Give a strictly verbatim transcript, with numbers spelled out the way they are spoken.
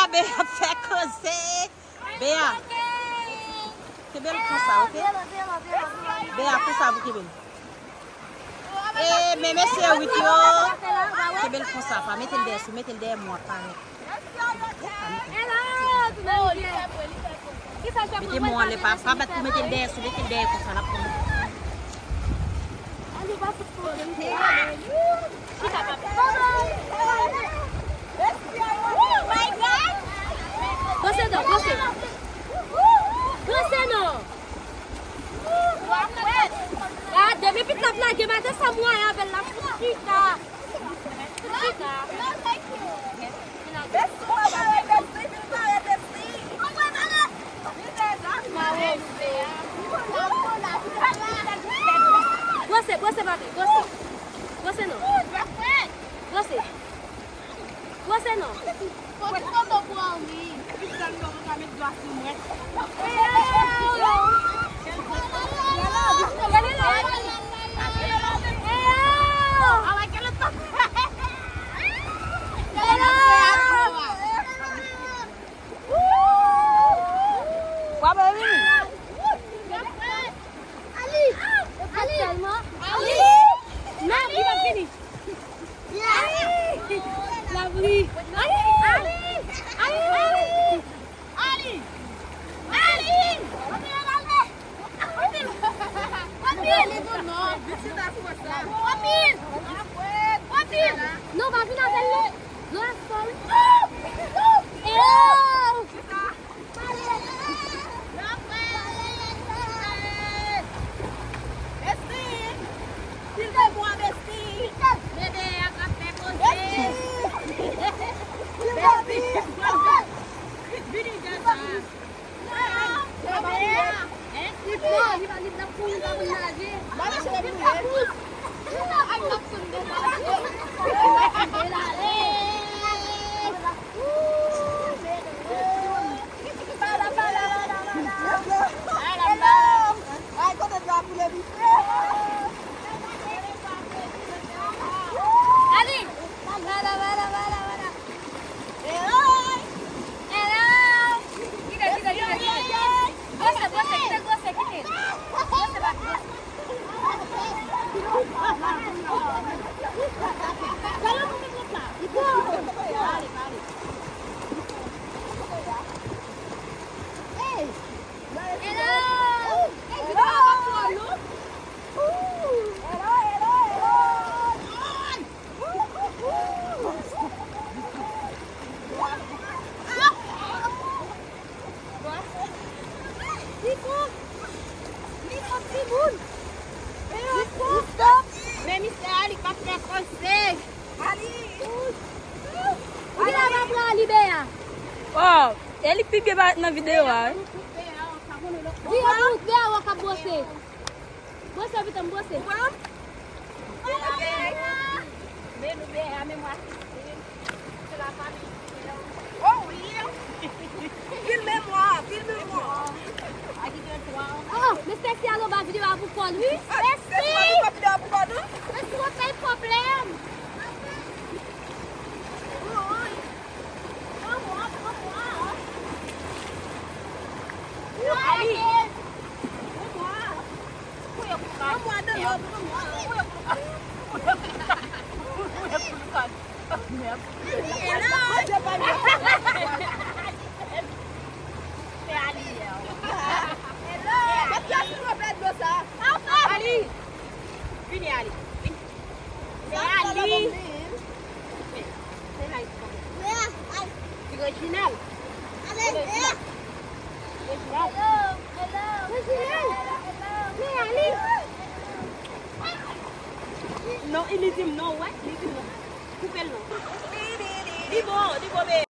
Béa fait causer. Béa. C'est belle comme ça, ok? Béa, pour ça, vous qui belle. Eh, mais monsieur, oui, c'est belle comme ça. Mettez-le derrière, mettez-le derrière moi. Mettez-moi les pas, pas battre, mettez-le derrière, mettez-le derrière comme ça. Là, pour Você não, você. Você não. Ah, deve pintar na que mas essa mulher é bela puta. Puta. Você, você vai, você. Você não. Você. Você não. Você não tô com ali. Não vai vir nada ali. Não é só. Oh, ele pipi na video lá. Dia tu dia awak você. Você habita você. Menos bem a memória. Oh, eu. Filme-moi, filme-moi. Oh, mais c'est à l'eau, vidéo à vous pour lui. Merci. Mas tu tem problema. Non, il dit non, ouais, il dit non. Coupez-le. Dis bon, dis bon.